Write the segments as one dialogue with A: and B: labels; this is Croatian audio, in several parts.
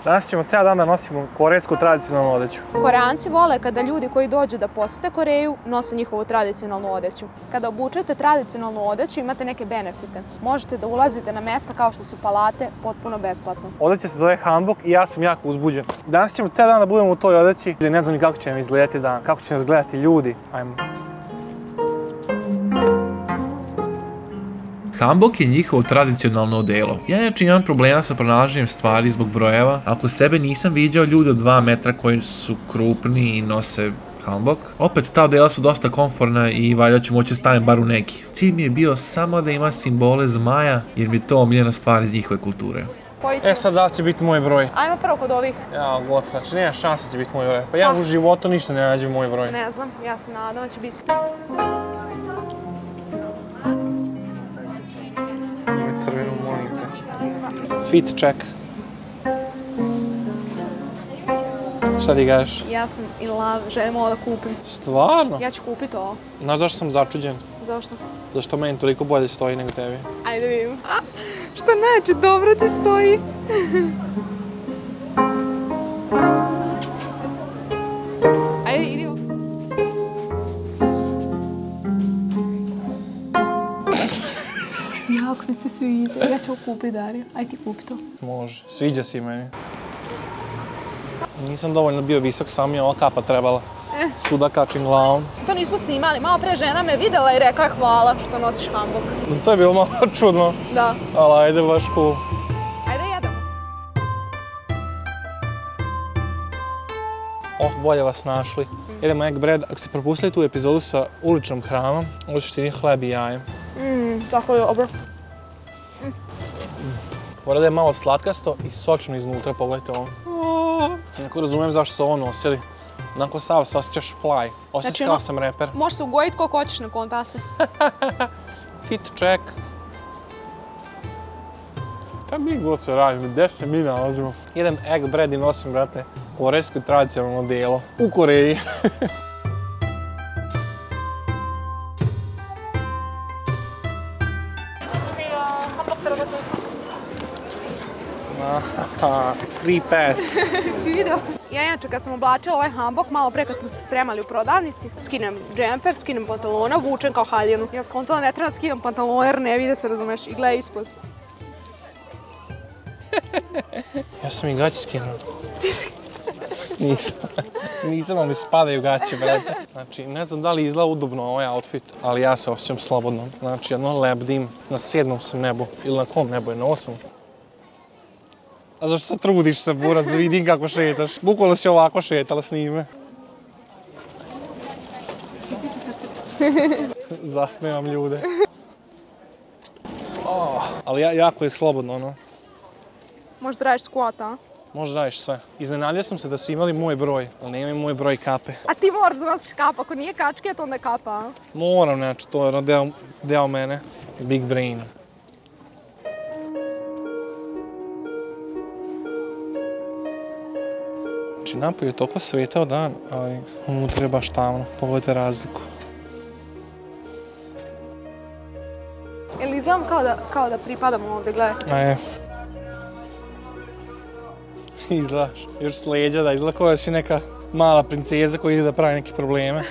A: Danas ćemo cijel dan da nosimo korejsku tradicionalnu odeću.
B: Koreanci vole kada ljudi koji dođu da posete Koreju nose njihovu tradicionalnu odeću. Kada obučete tradicionalnu odeću imate neke benefite. Možete da ulazite na mesta kao što su palate potpuno besplatno.
A: Odeća se zove hanbok i ja sam jako uzbuđen. Danas ćemo cijel dan da budemo u toj odeći. Ne znam ni kako će nam izgledati dan, kako će nas gledati ljudi. Ajmo.
C: Hanbok je njihovo tradicionalno odelo. Ja inače imam problema sa pronalaženjem stvari zbog brojeva. Ako sebe nisam viđao ljude od 2 metra koji su krupni i nose hanbok. Opet ta odela su dosta komfortna i valjda ću moći staviti bar u neki. Cilj mi je bio samo da ima simbole zmaja jer mi je to omiljena stvar iz njihove kulture.
A: Sad da li će biti moj broj?
B: Ajmo prvo kod ovih.
A: Ja, god, znači nema šanse će biti moj broj. Pa ja u životu ništa ne nađem moj broj.
B: Ne znam, ja se nadam da će biti.
A: Crvenu, molim te. Fit check. Šta ti kažeš?
B: Ja sam in love, želim ovo da kupim.
A: Stvarno?
B: Ja ću kupiti ovo.
A: Znaš zašto sam začuđen?
B: Zašto?
A: Zašto meni toliko bolje stoji nego tebi.
B: Ajde vidim. Što neće, dobro ti stoji. Ajde, idemo. Jako mi se sviđa. Ja ću ovo kupiti, Darija. Ajde ti kupi to.
A: Može, sviđa si meni. Nisam dovoljno bio visok, sam mi je ova kapa trebala. Svuda kačim glavom.
B: To nismo snimali, malo pre žena me videla i rekla hvala što nosiš hanbok.
A: To je bilo malo čudno.
B: Da.
A: Ali ajde baš cool.
B: Ajde jedemo.
A: Bolje vas našli. Jedemo egg bread. Ako ste propustili tu epizodu sa uličnom hranom, ovo ću ti nije hleb i jaje.
B: Tako je dobro.
A: Fora da je malo slatkasto i sočno iznutra, pogledajte ovo. Neko razumijem zašto su ovo nosili. Nakon sav se osjećaš fly. Osjećaš kao sam reper.
B: Možeš se ugojiti koliko hoćeš na kontase.
A: Fit check. Šta mi god se radimo, gdje se mi nalazimo? Jedem egg bread i nosim, brate, korejsko tradicionalno odelo. U Koreji. Free pass.
B: Si vidio? Ja inače kad sam oblačila ovaj hanbok, malo pre kad smo se spremali u prodavnici, skinem džemper, skinem pantalona, vučem kao haljinu. Ja sam skontala ne treba skidam pantalona jer ne vide se, razumeš, i gledaj ispod.
A: Ja sam i gaće skinuo.
B: Ti si?
A: Nisam. Nisam, ali mi spadaju gaće, brate. Znači, ne znam da li izgleda udobno ovaj outfit, ali ja se osjećam slobodno. Znači, jedno lebdim, na 7. sam nebu. Ili na kom nebu je, na 8. A zašto se trudiš se, burac, vidim kako šetaš. Bukvalno si ovako šetala s njime. Zasmevam ljude. Ali jako je slobodno, ono.
B: Možda radiš squat, a?
A: Možda radiš sve. Iznenadio sam se da su imali moj broj, ali nemaju moj broj kape.
B: A ti moraš da nosiš kapa, ako nije kačket, onda je kapa, a?
A: Moram, znači, to je deo mene. Big brain. Znači, napolju je toliko svetao dan, ali unutra je baš tamno. Pogledajte razliku.
B: Jel izgledam kao da pripadam ovdje, gledaj?
A: A je. Izgledaš. Još s leđa da izgleda kao da si neka mala princeza koja ide da pravi neke probleme.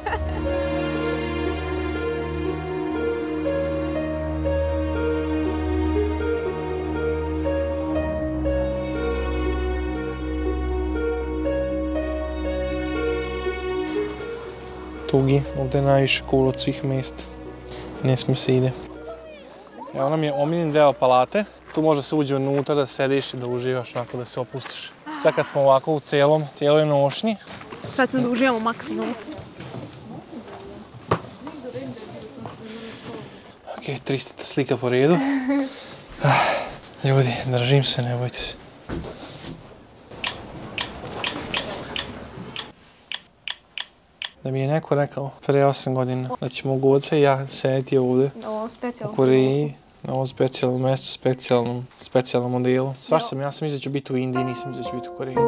A: Tugi, ovdje je najviše cool od svih mjesta. Ne smije se ide. Evo nam je omiljeni deo palate. Tu može se uđe unutra da sediš i da uživaš, onako da se opustiš. Sad kad smo ovako u cijeloj nošnji.
B: Sad ćemo da uživamo maksimum.
A: Ok, 300 slika po redu. Ljudi, držim se, ne bojte se. Da mi je neko rekao pre 8 godina da ćemo Goca i ja sediti ovdje u Koreji, na ovom specijalnom mjestu, specijalnom modelu. Svašta ja sam mislio da ću biti u Indiji, nisam mislio da ću biti u Koreji.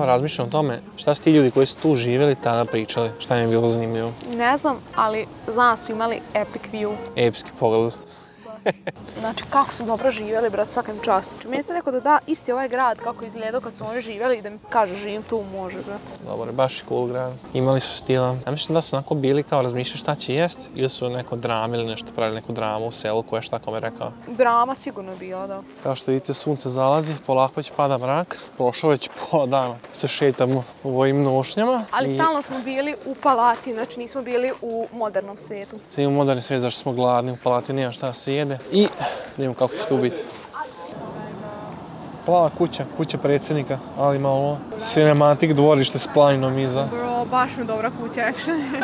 A: razmišljam o tome šta su ti ljudi koji su tu živjeli tada pričali, šta im je bilo zanimljivo.
B: Ne znam, ali znam su imali epic view.
A: Epski pogled.
B: Znači, kako su dobro živjeli, brat, svakim čast. Znači, meni se rekao da isti ovaj grad kako izgledao kad su oni živjeli i da mi kaže živim tu, može, brat.
A: Dobar, baš je cool grad. Imali su stila. Ja mislim da su onako bili kao razmišljali šta će jest ili su neko drama ili nešto pravili, neku dramu u selu koja je šta kome rekao.
B: Drama sigurno je bila, da.
A: Kao što vidite, sunce zalazi, polako već pada mrak. Prošlo već pola dana se šetamo u ovim nošnjama.
B: Ali stalno smo bili u palati, znači nismo bili u modernom svijetu.
A: Sad imamo moderni svijet, zašto smo gladni, u palati nema šta se jede. I da vidimo kako će tu biti. Plava kuća, kuća predsjednika, ali malo cinematic dvorište s planinom iza.
B: Bro, baš mi dobra kuća, actually.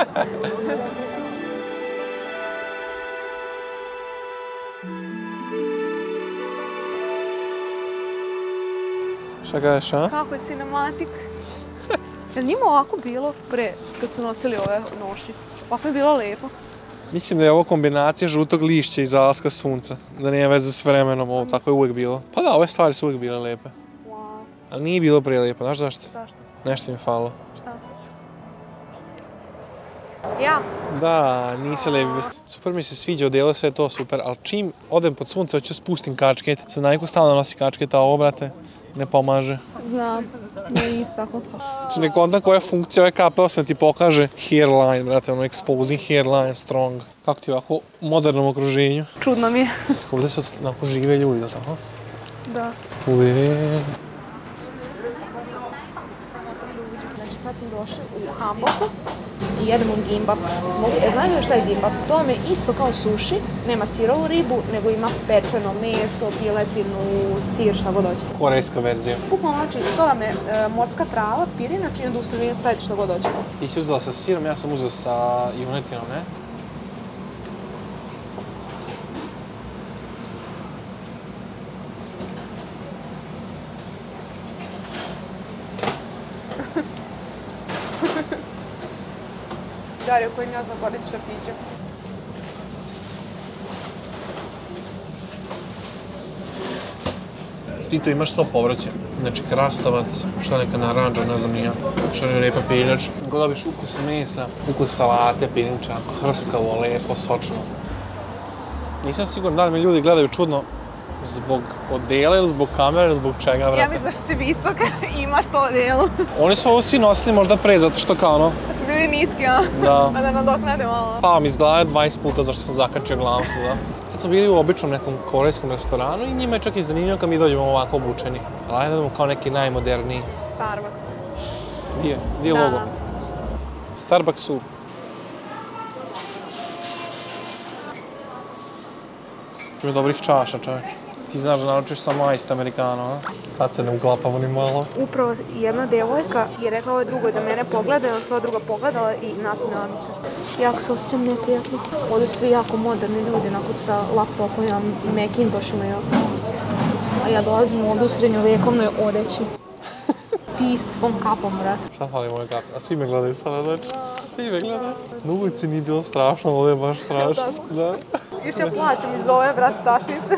A: Šta kažeš, a?
B: Kako je cinematic. Je li njima ovako bilo pre, kad su nosili ove nošnje? Ovako je bilo lijepo.
A: Mislim da je ovo kombinacija žutog lišća i zalaska sunca. Da nije veze s vremenom, ovo tako je uvijek bilo. Pa da, ove stvari su uvijek bile lijepe.
B: Wow.
A: Ali nije bilo prije lijepo, znaš zašto?
B: Zašto?
A: Nešto mi je falilo.
B: Šta? Ja?
A: Da, nisi lijepi. Super mi se sviđa odijelo, sve je to super, ali čim odem pod sunce, hoću spustim kačket. Sam naviku stalno nosi kačket, a ovo, brate, ne pomaže.
B: Znam, nije isto tako.
A: Znači, ne kontam koja je funkcija ove kape, osim da ti pokaže hairline, brate, ono, exposing hairline, strong. Kako ti je ovako u modernom okruženju?
B: Čudno mi je.
A: Ovdje sad onako žive ljudi, da tako?
B: Da.
A: Uvijek.
B: Znači sad smo došli u Hamburgu i jedemo gimbap. Znaju li šta je gimbap? To vam je isto kao sushi, nema sirovu ribu, nego ima pečeno meso, piletinu, sir, šta god hoćete.
A: Korejska verzija.
B: Bukvalno znači, to vam je morska trava, pirinač i onda u sredinu stavite što god hoćete.
A: Ti si uzela sa sirom, ja sam uzela sa junetinom, ne?
B: Dario koji ne zna koristi šapiće.
A: Ti tu imaš svo povrće. Znači krastavac, šta neka naranđa, ne znam nija, šareni repa, pirinač. Kako dobiš ukus mesa, ukus salate, pirinča, hrskavo, lepo, sočno. Nisam siguran da li me ljudi gledaju čudno zbog odela ili zbog kamere ili zbog čega, vrata.
B: Ja mislim da si visoka i imaš to odijelo.
A: Oni su ovo svi nosili možda pre, zato što kao ono...
B: Kad su bili niski, a?
A: Da.
B: Pa da nadoknade malo.
A: Pao mi iz glave 20 puta zašto sam zakačio glavu svuda. Sad smo bili u običnom nekom korejskom restoranu i njima je čak i zanimljivo kad mi dođemo ovako obučeni. Ali ajde da idemo kao neki najmoderniji.
B: Starbucks.
A: Gdje je logo? Starbucksu. Ima dobrih čaša, čovječ. Ti znaš da naručiš samo iced americano, a? Sad se ne uklapamo ni malo.
B: Upravo jedna devojka je rekla ovoj drugoj da mene pogleda, onda se ova druga pogledala i nasmijala mi se. Jako se osjećam neprijatno. Ovdje su svi jako moderni ljudi, onako sa laptopima, Macintoshima i ostalo. A ja dolazim ovdje u srednjovjekovnoj odeći. Ti isto s tom kapom, brate.
A: Šta fali moje kape? A svi me gledaju sada, znači, svi me gledaju. Na ulici nije bilo strašno, ovdje je baš strašno. Da.
B: Još ja plaćam iz ove, brate, tašnice.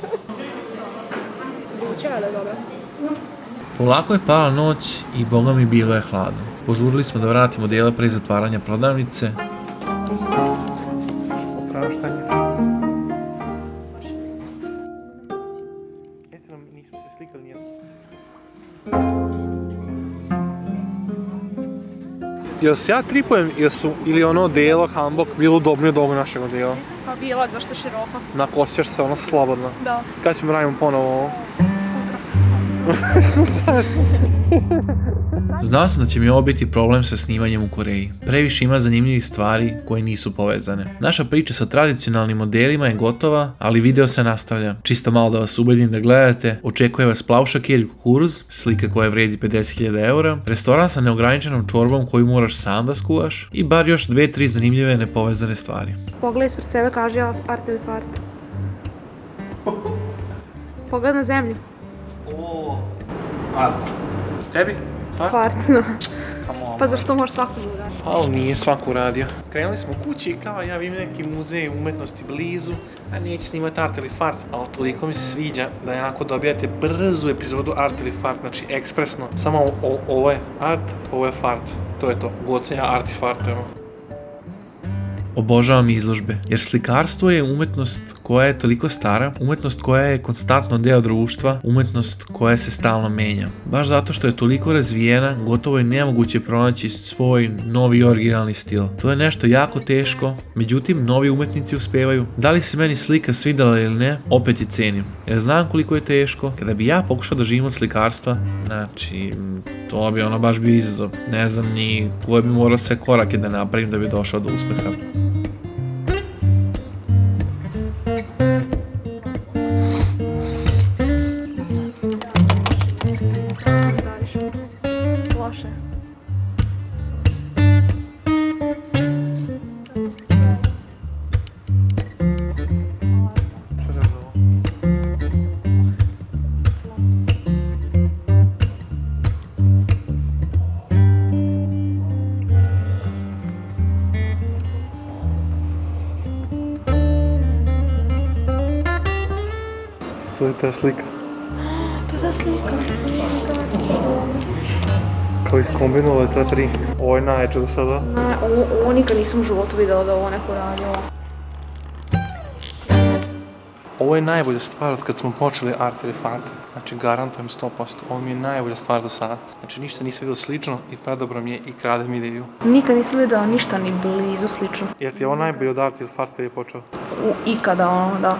B: Vuče, ali dobro.
C: Polako je pala noć i boga mi bilo je hladno. Požurili smo da vratimo odijela pre zatvaranja prodavnice.
A: Opraštanje. Jeste nam, nismo se slikali nijedno. Jel se ja tripujem ili ono odijelo Hamburg bilo udobnije od ovog našeg odijela?
B: Pa bilo, zašto je široko.
A: Onako osjećaš se ono slobodno.
B: Da.
A: Kad ćemo radimo ponovo ovo?
B: Sutra.
C: Znao sam da će mi ovo biti problem sa snimanjem u Koreji. Previše ima zanimljivih stvari koje nisu povezane. Naša priča sa tradicionalnim modelima je gotova, ali video se nastavlja. Čisto malo da vas ubedim da gledate, očekuje vas plavša kir kukuruz, slika koja vredi 50.000 eura, restoran sa neograničenom čorbom koju moraš sam da skuvaš i bar još 2-3 zanimljive nepovezane stvari.
B: Pogledaj ispred sebe, kaži art ili fart. Pogled na zemlju.
A: Tebi?
B: Fart, da.
A: Come
B: Pa zašto može svako da uradi?
A: Ali nije svako uradio. Krenuli smo kući kao ja vidim neki muzej umetnosti blizu, a neće snimati Art ili Fart, ali toliko mi se sviđa da jako dobijate brzu epizodu Art ili Fart, znači ekspresno. Samo ovo je Art, ovo je Fart. To je to. Goce ja Art i Fart, evo.
C: Obožavam izložbe, jer slikarstvo je umetnost koja je toliko stara, umetnost koja je konstantno deo društva, umetnost koja se stalno menja. Baš zato što je toliko razvijena, gotovo je nemoguće pronaći svoj novi originalni stil. To je nešto jako teško, međutim novi umetnici uspevaju. Da li se meni slika svidjela ili ne, opet je cenim. Jer znam koliko je teško. Kada bi ja pokušao da živim od slikarstva, znači to bi ono baš bio izazov. Ne znam ni koje bi morao sve korake da napravim da bi došao do uspeha.
B: Loše.
A: To je ta slika.
B: To je ta slika.
A: Kao iskombinovali ta tri. Ovo je najjače do sada.
B: Ne, ovo nikad nisam u životu vidjela da ovo neko radio.
A: Ovo je najbolja stvar od kad smo počeli Art ili Fart. Znači garantujem 100%. Ovo mi je najbolja stvar do sada. Znači ništa nisam vidio slično i predobro mi je i kradem ideju.
B: Nikad nisam vidjela ništa ni blizu slično.
A: Jer ti je ovo najbolje od Art ili Fart kad je počeo?
B: Ikada, ono, da.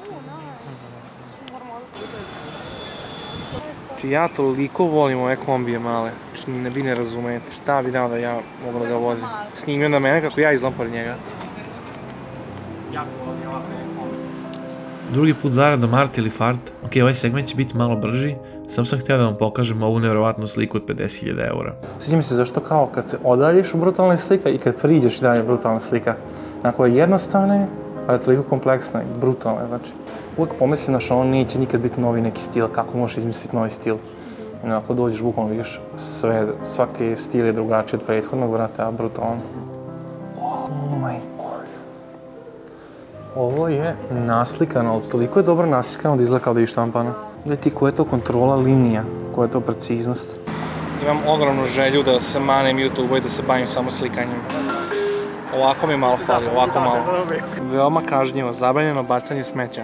A: Znači ja toliko volim ove kombije male, znači vi ne razumete šta bi dao da ja mogu da ga vozim. Snimio na mene kako ja izgledam pored njega. Ja vozim ovakve kombije.
C: Drugi put zaradom Art ili Fart. Ok, ovaj segment će biti malo brži, sam htio da vam pokažem ovu nevjerovatnu sliku od 50.000 eura.
A: Sviđa mi se zašto kao kad se odaljiš u brutalna slika i kad priđeš i dalje brutalna slika. Onako je jednostavna, ali je toliko kompleksna i brutalna, znači. Uvijek pomislim da ono neće nikad biti novi neki stil, kako možeš izmisliti novi stil. I onako dođeš, bukvalno vidiš sve, svaki stil je drugačiji od prethodnog, brate, a brutalan. Oh my god. Ovo je naslikano, ali toliko je dobro naslikano da izgleda kao da je štampano. Gledaj ti koja je to kontrola linija, koja je to preciznost. Imam ogromnu želju da se manem YouTube-u i da se bavim samo slikanjem. Ovako mi malo fali, ovako malo. Veoma kažnjivo, zabranjeno bacanje smeća.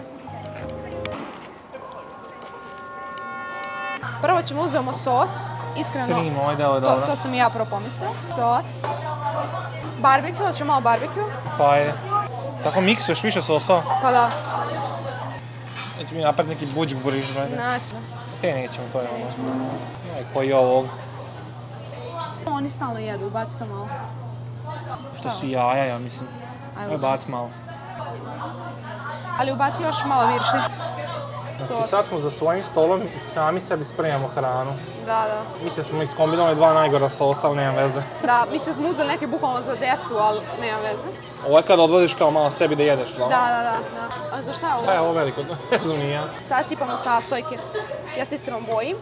B: Prvo ćemo uzeti sos, iskreno, to sam i ja prvo pomislila. Sos, barbekju, hoćemo malo barbekju.
A: Pa ajde. Tako miksuješ više sosa?
B: Pa da.
A: Neće mi napred neki buđuk buriš, brate.
B: Znači.
A: Te nećemo, to je ono. Koji je ovog.
B: Oni stalno jedu, baci to malo.
A: To su jaja, ja mislim. Ajde, baci malo.
B: Ali ubaci još malo viršli.
A: Znači sad smo za svojim stolom i sami sebi spremamo hranu.
B: Da, da.
A: Mislim smo iskombinovali dva najgora sosa, ali nema veze.
B: Da, mislim smo uzeli neke bukvalno za decu, ali nema veze.
A: Ovo je kada odvodiš kao malo sebi da jedeš, da?
B: Da. A za šta je ovo?
A: Šta je ovo veliko? Ne znam ni ja.
B: Sad cipamo sastojke. Ja se iskreno bojim.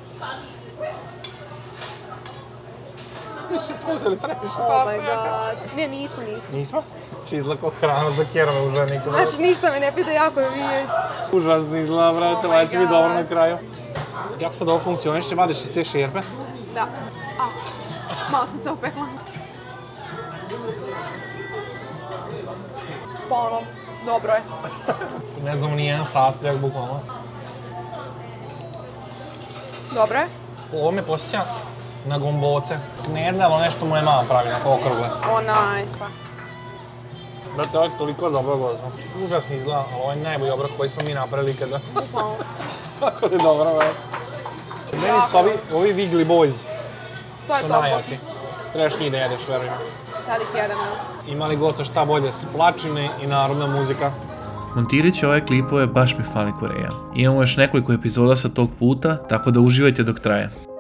A: Mislim smo uzeli previše
B: sastojaka.
A: sastojaka.
B: Oh my god. Ne, nismo.
A: Nismo? Znači izgleda kao hrana za kerove u ženiku.
B: Znači ništa me ne pita, jako je vidjeti.
A: Užasno izgleda, brate, ovo će biti dobro na kraju. Kako sad ovo funkcioniše, vadiš iz te šerpe?
B: Da. Malo sam se opekla. Pa ono, dobro je.
A: Ne znam ni jedan sastojak, bukvalno.
B: Dobro je.
A: Ovo me posjeća na gomboce. Ne jedna, ali nešto moja mama pravi, na okrugle.
B: O, nice.
A: Brate, ovo je toliko dobro gozno. Užasno izgleda, ali ovo je najbolji obrok koji smo mi napravili kada.
B: Bukvalno.
A: Tako da je dobro, brate. Meni su ovi Wiggly Boys.
B: To je
A: su
B: dobro.
A: najjači. Trebaš njih da jedeš, verujem.
B: Sad ih jedemo.
A: Ima li gosto šta bolje, splačine i narodna muzika.
C: Montirajući ove klipove baš mi fali Koreja. Imamo još nekoliko epizoda sa tog puta, tako da uživajte dok traje.